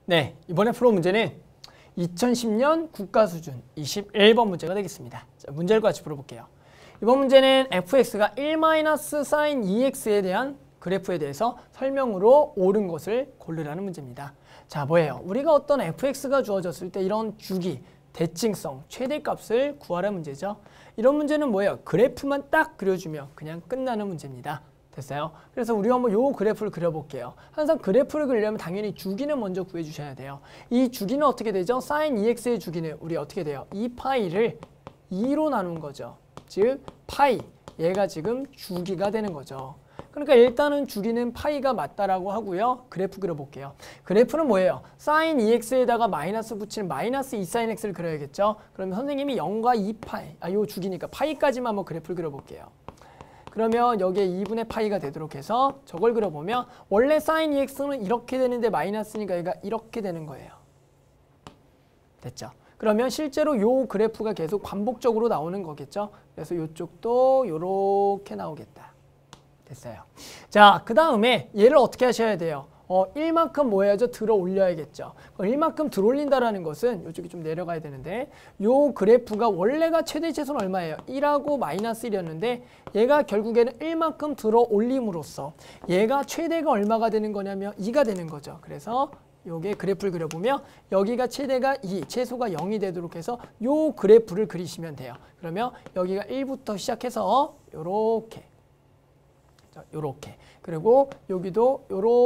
네, 이번에 풀어 문제는 2010년 국가수준 21번 문제가 되겠습니다. 자, 문제를 같이 풀어볼게요. 이번 문제는 fx가 1-sin 2x에 대한 그래프에 대해서 설명으로 옳은 것을 고르라는 문제입니다. 자, 뭐예요? 우리가 어떤 fx가 주어졌을 때 이런 주기, 대칭성, 최대값을 구하라는 문제죠. 이런 문제는 뭐예요? 그래프만 딱 그려주면 그냥 끝나는 문제입니다. 됐어요? 그래서 우리가 한번 요 그래프를 그려볼게요. 항상 그래프를 그리려면 당연히 주기는 먼저 구해주셔야 돼요. 이 주기는 어떻게 되죠? sin 2x의 주기는 우리 어떻게 돼요? 2파이를 2로 나눈 거죠. 즉 파이, 얘가 지금 주기가 되는 거죠. 그러니까 일단은 주기는 파이가 맞다라고 하고요. 그래프 그려볼게요. 그래프는 뭐예요? sin 2x에다가 마이너스 붙이는 마이너스 2sin x를 그려야겠죠. 그러면 선생님이 0과 2파이, 요 주기니까 파이까지만 한번 그래프를 그려볼게요. 그러면 여기에 2분의 파이가 되도록 해서 저걸 그려보면 원래 sin 2x는 이렇게 되는데 마이너스니까 얘가 이렇게 되는 거예요. 됐죠? 그러면 실제로 요 그래프가 계속 반복적으로 나오는 거겠죠? 그래서 이쪽도 요렇게 나오겠다. 됐어요. 자, 그 다음에 얘를 어떻게 하셔야 돼요? 1만큼 뭐 해야죠? 들어 올려야겠죠. 1만큼 들어 올린다라는 것은 이쪽이 좀 내려가야 되는데 요 그래프가 원래가 최대 최소는 얼마예요? 1하고 마이너스 1이었는데 얘가 결국에는 1만큼 들어 올림으로써 얘가 최대가 얼마가 되는 거냐면 2가 되는 거죠. 그래서 요게 그래프를 그려보면 여기가 최대가 2, 최소가 0이 되도록 해서 요 그래프를 그리시면 돼요. 그러면 여기가 1부터 시작해서 요렇게 요렇게 그리고 여기도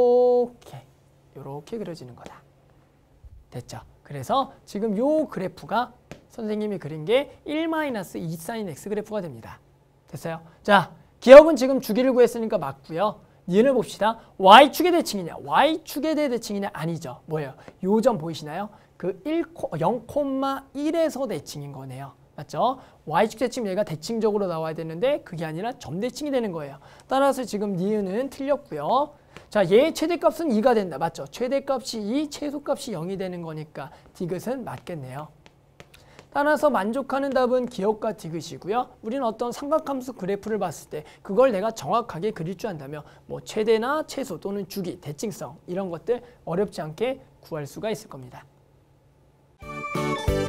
요렇게 그려지는 거다. 됐죠? 그래서 지금 요 그래프가 선생님이 그린 게 1-2sin x 그래프가 됩니다. 됐어요? 자, 기억은 지금 주기를 구했으니까 맞고요. 얘를 봅시다. y축의 대칭이냐? y축의 대칭이냐? 아니죠. 뭐예요? 요 점 보이시나요? 그 0,1에서 대칭인 거네요. 맞죠? y축 대칭 얘가 대칭적으로 나와야 되는데 그게 아니라 점대칭이 되는 거예요. 따라서 지금 니은은 틀렸고요. 자, 얘의 최대값은 2가 된다. 맞죠? 최대값이 2, 최소값이 0이 되는 거니까 디귿은 맞겠네요. 따라서 만족하는 답은 기억과 디귿이고요. 우리는 어떤 삼각함수 그래프를 봤을 때 그걸 내가 정확하게 그릴 줄 안다면 뭐 최대나 최소 또는 주기, 대칭성 이런 것들 어렵지 않게 구할 수가 있을 겁니다.